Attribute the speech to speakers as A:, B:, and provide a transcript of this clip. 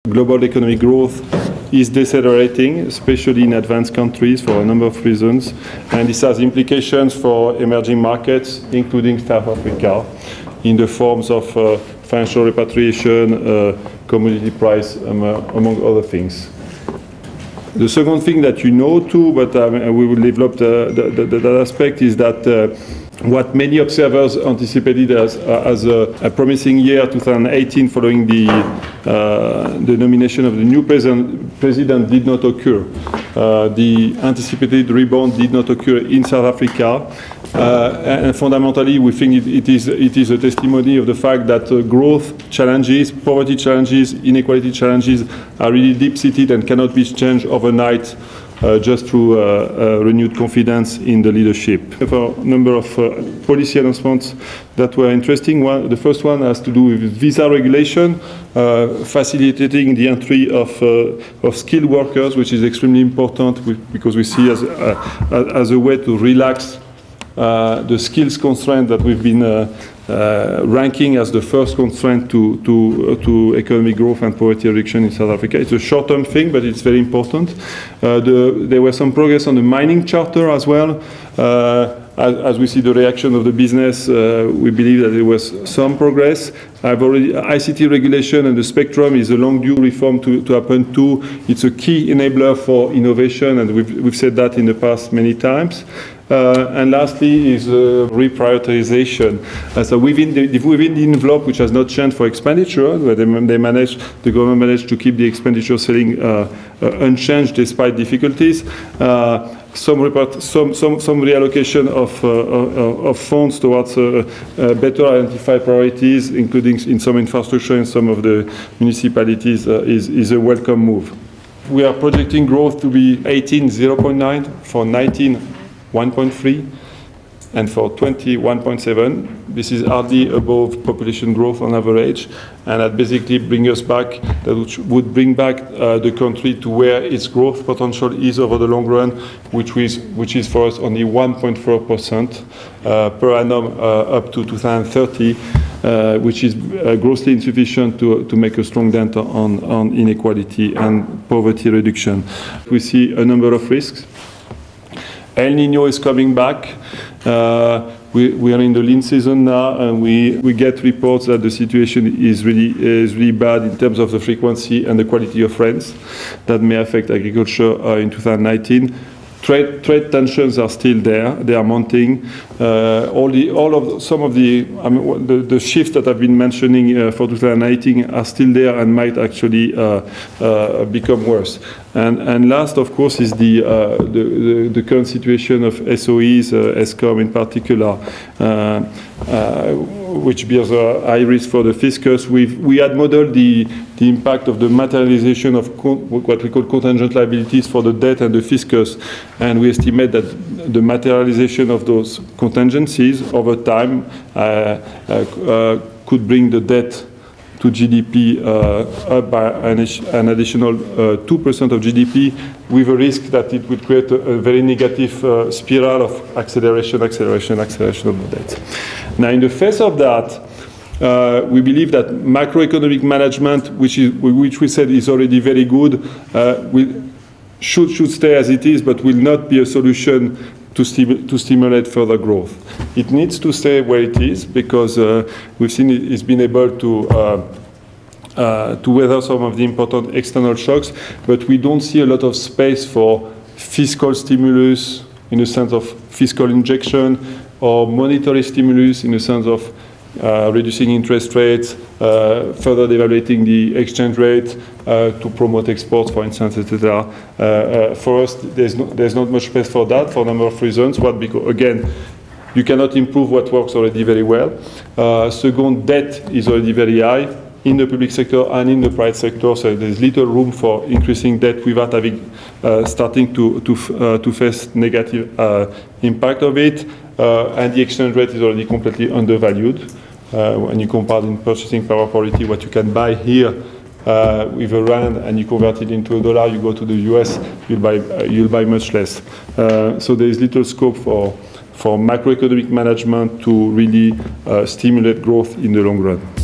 A: Global economic growth is decelerating, especially in advanced countries for a number of reasons, and this has implications for emerging markets, including South Africa, in the forms of financial repatriation, commodity price, among other things. The second thing that you know too, but we will develop that aspect, is that what many observers anticipated as a promising year, 2018, following the nomination of the new president did not occur. The anticipated rebound did not occur in South Africa. And fundamentally, we think it is a testimony of the fact that growth challenges, poverty challenges, inequality challenges are really deep-seated and cannot be changed overnight just through renewed confidence in the leadership. We have a number of policy announcements that were interesting. The first one has to do with visa regulation, facilitating the entry of skilled workers, which is extremely important because we see as a way to relax the skills constraint that we've been ranking as the first constraint to economic growth and poverty reduction in South Africa. It's a short-term thing, but it's very important. There was some progress on the mining charter as well. As we see the reaction of the business, we believe that there was some progress. ICT regulation and the spectrum is a long-due reform to happen too. It's a key enabler for innovation, and we've said that in the past many times. And lastly is reprioritization. So within the envelope, which has not changed for expenditure, where the government managed to keep the expenditure ceiling unchanged despite difficulties. Some reallocation of funds towards better identified priorities, including in some infrastructure in some of the municipalities, is a welcome move. We are projecting growth to be 18, 0.9, for 19, 1.3, and for 20, 1.7. This is hardly above population growth on average, and that basically brings us back, that would bring back the country to where its growth potential is over the long run, which is for us only 1.4% per annum up to 2030, which is grossly insufficient to make a strong dent on inequality and poverty reduction. We see a number of risks. El Niño is coming back. We are in the lean season now, and we get reports that the situation is really bad in terms of the frequency and the quality of rains that may affect agriculture in 2019. Trade tensions are still there; they are mounting. Some of the shifts that I've been mentioning for 2019 are still there and might actually become worse. And last, of course, is the current situation of SOEs, ESCOM in particular, which bears a high risk for the fiscus. We had modeled the impact of the materialization of what we call contingent liabilities for the debt and the fiscus, and we estimate that the materialization of those contingencies over time could bring the debt to GDP up by an additional 2% of GDP, with a risk that it would create a very negative spiral of acceleration of the debt. Now, in the face of that, we believe that macroeconomic management, which we said is already very good, should stay as it is, but will not be a solution to stimulate further growth. It needs to stay where it is because we've seen it's been able to weather some of the important external shocks, but we don't see a lot of space for fiscal stimulus in the sense of fiscal injection or monetary stimulus in the sense of reducing interest rates, further devaluating the exchange rate to promote exports, for instance, etc. For us, there's not much space for that for a number of reasons. One, because again, you cannot improve what works already very well. Second, debt is already very high in the public sector and in the private sector, so there's little room for increasing debt without having starting to face negative impact of it. And the exchange rate is already completely undervalued. When you compare in purchasing power parity what you can buy here with a rand and you convert it into a dollar, you go to the US, you'll buy much less. So there is little scope for macroeconomic management to really stimulate growth in the long run.